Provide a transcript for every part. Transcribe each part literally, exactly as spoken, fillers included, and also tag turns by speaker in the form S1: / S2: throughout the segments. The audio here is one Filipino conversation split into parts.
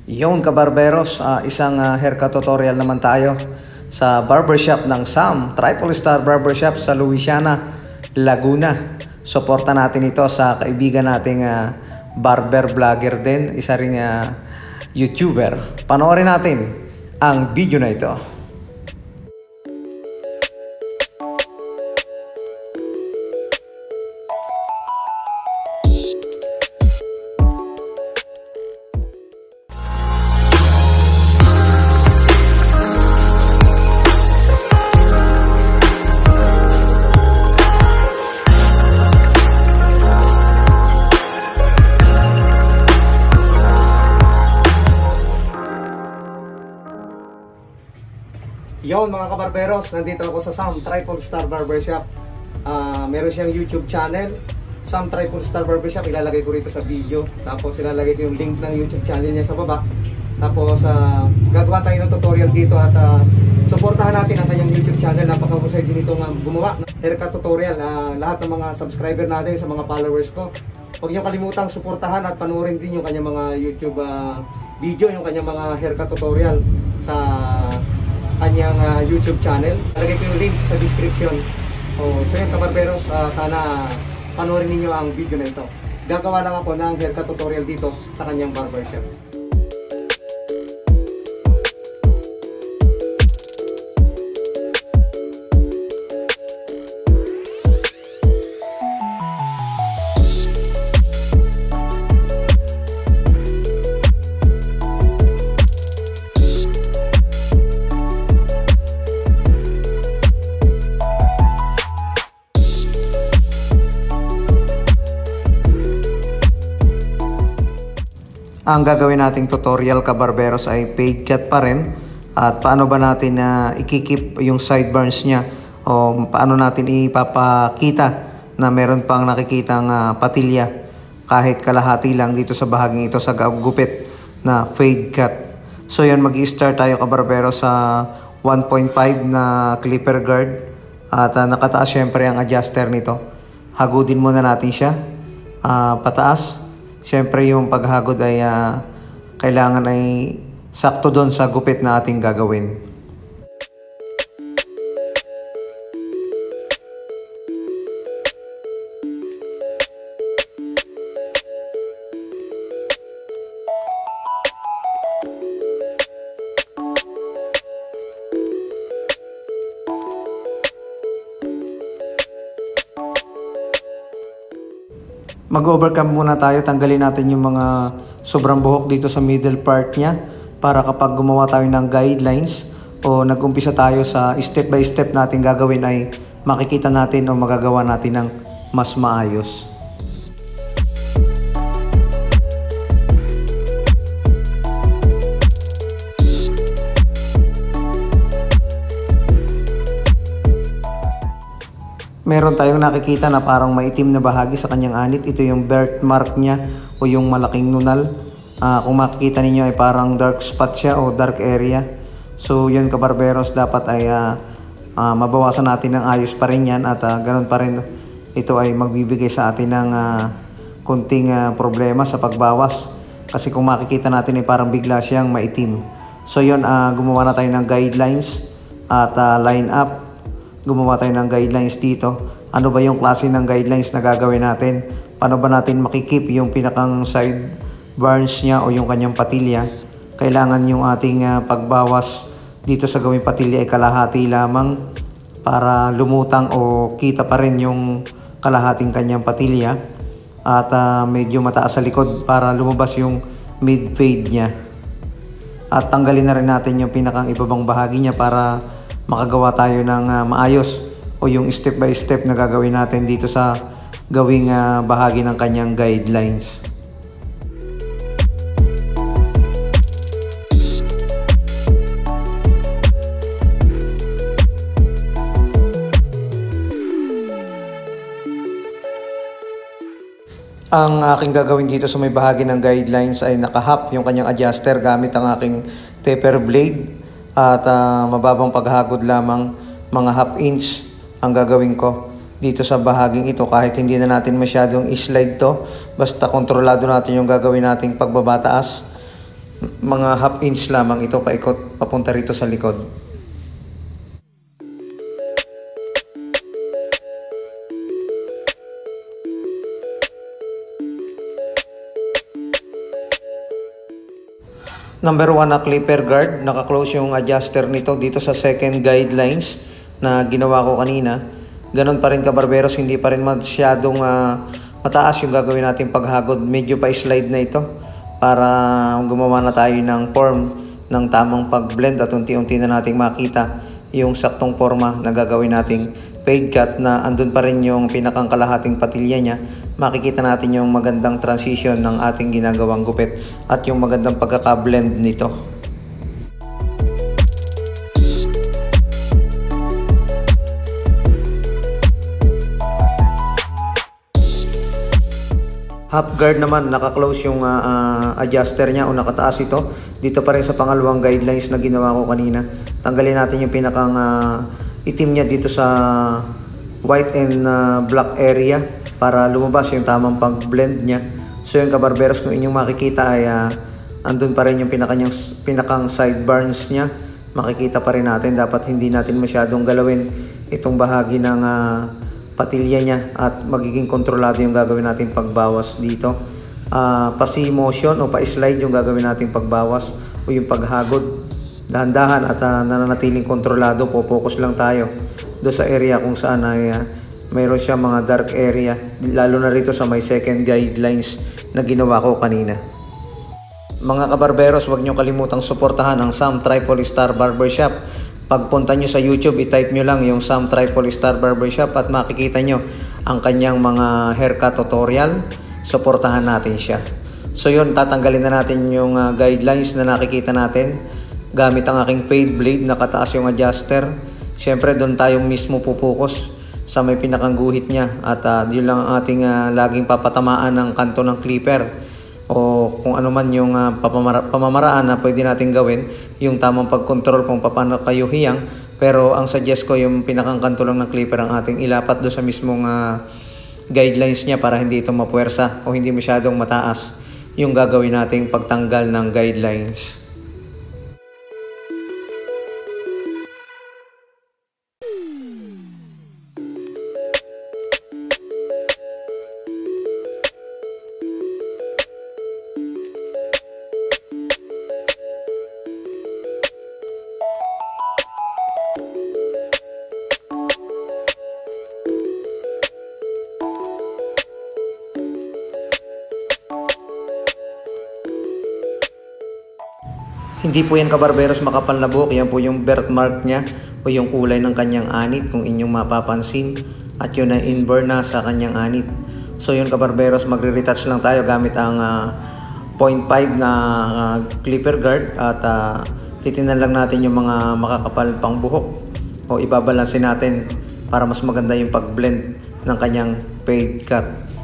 S1: Yon kabarberos, ah, isang ah, haircut tutorial naman tayo sa barbershop ng Sam Triple Star Barbershop sa Louisiana, Laguna. Suporta natin ito sa kaibigan nating ah, barber vlogger din, isa ring ah, YouTuber. Panoorin natin ang video na ito. Yon mga kabarberos, nandito ako sa Sam Triple Star Barbershop. uh, Meron siyang YouTube channel, Sam Triple Star Barbershop. Ilalagay ko rito sa video. Tapos ilalagay ko yung link ng YouTube channel niya sa baba. Tapos uh, gagawa tayo ng tutorial dito. At uh, suportahan natin ang kanyang YouTube channel. Napakahusay din itong uh, gumawa ng haircut tutorial. uh, Lahat ng mga subscriber natin, sa mga followers ko, huwag niyo kalimutang suportahan at panoorin din yung kanyang mga YouTube uh, video, yung kanyang mga haircut tutorial sa kanyang uh, YouTube channel. Lagay ko yung link sa description. So, so yun kabarberos, uh, sana panoorin ninyo ang video na ito. Gagawa lang ako ng haircut tutorial dito sa kanyang barbershop. Ang gagawin nating tutorial kabarberos ay fade cut pa rin. At paano ba natin na uh, ikikip yung sideburns niya, o paano natin ipapakita na meron pang nakikitang uh, patilya kahit kalahati lang dito sa bahaging ito sa gupit na fade cut. So yan, mag-i-start tayo kabarberos sa one point five na clipper guard. At uh, nakataas syempre ang adjuster nito. Hagudin muna natin siya uh, pataas. Siyempre yung paghagod ay uh, kailangan ay sakto doon sa gupit na ating gagawin. Mag-overcome muna tayo, tanggalin natin yung mga sobrang buhok dito sa middle part niya para kapag gumawa tayo ng guidelines o nag-umpisa tayo sa step by step natin gagawin ay makikita natin o magagawa natin ng mas maayos. Meron tayong nakikita na parang maitim na bahagi sa kanyang anit. Ito yung birthmark niya o yung malaking nunal. Uh, kung makikita ninyo ay parang dark spot siya o dark area. So yun kabarberos, dapat ay uh, uh, mabawasan natin ng ayos pa rin yan. At uh, ganun pa rin ito ay magbibigay sa atin ng uh, kunting uh, problema sa pagbawas. Kasi kung makikita natin ay parang bigla siyang maitim. So yun, uh, gumawa na tayo ng guidelines at uh, line up. Gumawa tayo ng guidelines dito. Ano ba yung klase ng guidelines na gagawin natin? Paano ba natin makikip yung pinakang side burns niya o yung kanyang patilya? Kailangan yung ating uh, pagbawas dito sa gawing patilya ay kalahati lamang para lumutang o kita pa rin yung kalahating kanyang patilya. At uh, medyo mataas sa likod para lumabas yung mid fade niya. At tanggalin na rin natin yung pinakang ibabang bahagi niya para makagawa tayo ng uh, maayos o yung step by step na gagawin natin dito sa gawing uh, bahagi ng kanyang guidelines. Ang aking gagawin dito sa may bahagi ng guidelines ay nakahap yung kanyang adjuster gamit ang aking taper blade. At uh, mababang paghagod lamang, mga half inch ang gagawin ko dito sa bahaging ito. Kahit hindi na natin masyadong i-slide to, basta kontrolado natin yung gagawin nating pagbabataas. Mga half inch lamang ito paikot papunta rito sa likod. Number one na clipper guard, naka-close yung adjuster nito dito sa second guidelines na ginawa ko kanina. Ganon pa rin kabarberos, hindi pa rin masyadong uh, mataas yung gagawin natin paghagod. Medyo pa slide na ito para gumawa na tayo ng form ng tamang pag-blend at unti-unti na nating makita yung saktong forma na gagawin nating fade cut na andun pa rin yung pinakang kalahating patilya niya. Makikita natin yung magandang transition ng ating ginagawang gupit at yung magandang pagkaka-blend nito. Half guard naman, naka-close yung uh, uh, adjuster niya o nakataas ito. Dito pa rin sa pangalawang guidelines na ginawa ko kanina. Tanggalin natin yung pinakang uh, itim niya dito sa white and uh, black area para lumabas yung tamang pag-blend niya. So yung kabarberos, kung inyong makikita ay uh, andun pa rin yung pinakang, pinakang sideburns niya. Makikita pa rin natin, dapat hindi natin masyadong galawin itong bahagi ng uh, patilya niya at magiging kontrolado yung gagawin natin pagbawas dito. Uh, pa-C motion o pa-slide yung gagawin natin pagbawas o yung paghagod. Dahan-dahan at uh, nananatiling kontrolado, po-focus lang tayo do sa area kung saan ay uh, mayroon siya mga dark area, lalo na rito sa may second guidelines na ginawa ko kanina. Mga kabarberos, huwag nyo kalimutang suportahan ang Sam Tripoli Star Barbershop. Pagpunta nyo sa YouTube, i-type nyo lang yung Sam Tripoli Star Barbershop at makikita nyo ang kanyang mga haircut tutorial. Suportahan natin siya. So yun, tatanggalin na natin yung uh, guidelines na nakikita natin gamit ang aking fade blade, nakataas yung adjuster. Siyempre doon tayong mismo pupukus sa may pinakang guhit niya at uh, yun lang ang ating uh, laging papatamaan ng kanto ng clipper o kung ano man yung uh, pamamara pamamaraan na pwede natin gawin, yung tamang pagkontrol kung paano kayo hiyang. Pero ang suggest ko yung pinakang kanto lang ng clipper ang ating ilapat doon sa mismong uh, guidelines niya para hindi ito mapuwersa o hindi masyadong mataas yung gagawin nating pagtanggal ng guidelines. Hindi po yan kabarberos makapal na buhok, yan po yung birthmark niya o yung kulay ng kanyang anit kung inyong mapapansin, at yun ay inborn na sa kanyang anit. So yun kabarberos, magre-retouch lang tayo gamit ang uh, point five na uh, clipper guard at uh, titinan lang natin yung mga makakapal pang buhok o ibabalansin natin para mas maganda yung pag-blend ng kanyang fade cut.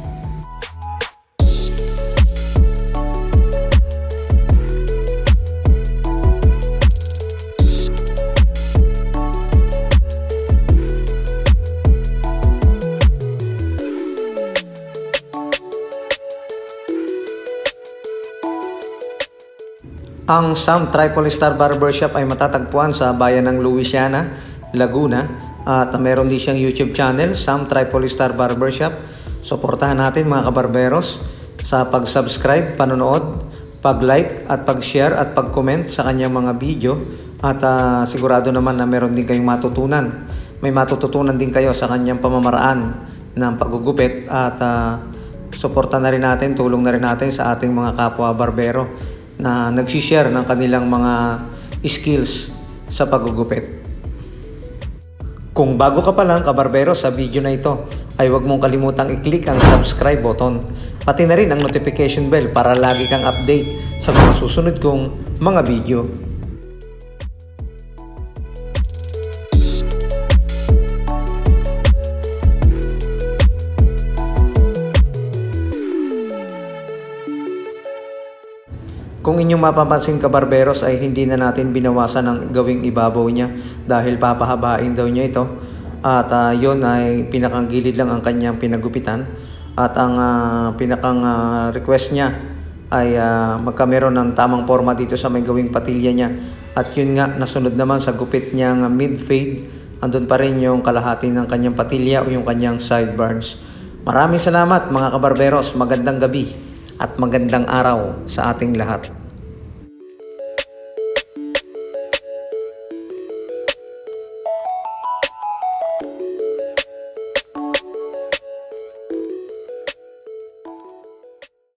S1: Ang Sam Tripoli Star Barbershop ay matatagpuan sa bayan ng Louisiana, Laguna, at meron din siyang YouTube channel, Sam Tripoli Star Barbershop. Suportahan natin mga kabarberos sa pag-subscribe, panonood, pag-like at pag-share at pag-comment sa kanyang mga video, at uh, sigurado naman na meron din kayong matutunan. May matututunan din kayo sa kanyang pamamaraan ng paggugupit, at uh, suporta na rin natin, tulong na rin natin sa ating mga kapwa barbero na nagsishare ng kanilang mga skills sa paggugupit. Kung bago ka pa lang kabarbero sa video na ito, ay huwag mong kalimutang i-click ang subscribe button, pati na rin ang notification bell para lagi kang update sa mga susunod kong mga video. Kung inyong mapapansin kabarberos ay hindi na natin binawasan ang gawing ibabaw niya dahil papahabain daw niya ito, at uh, yun ay pinakang gilid lang ang kanyang pinagupitan, at ang uh, pinakang uh, request niya ay uh, magkameron ng tamang forma dito sa may gawing patilya niya. At yun nga, nasunod naman sa gupit niyang mid-fade, andun pa rin yung kalahati ng kanyang patilya o yung kanyang sideburns. Maraming salamat mga kabarberos, magandang gabi at magandang araw sa ating lahat.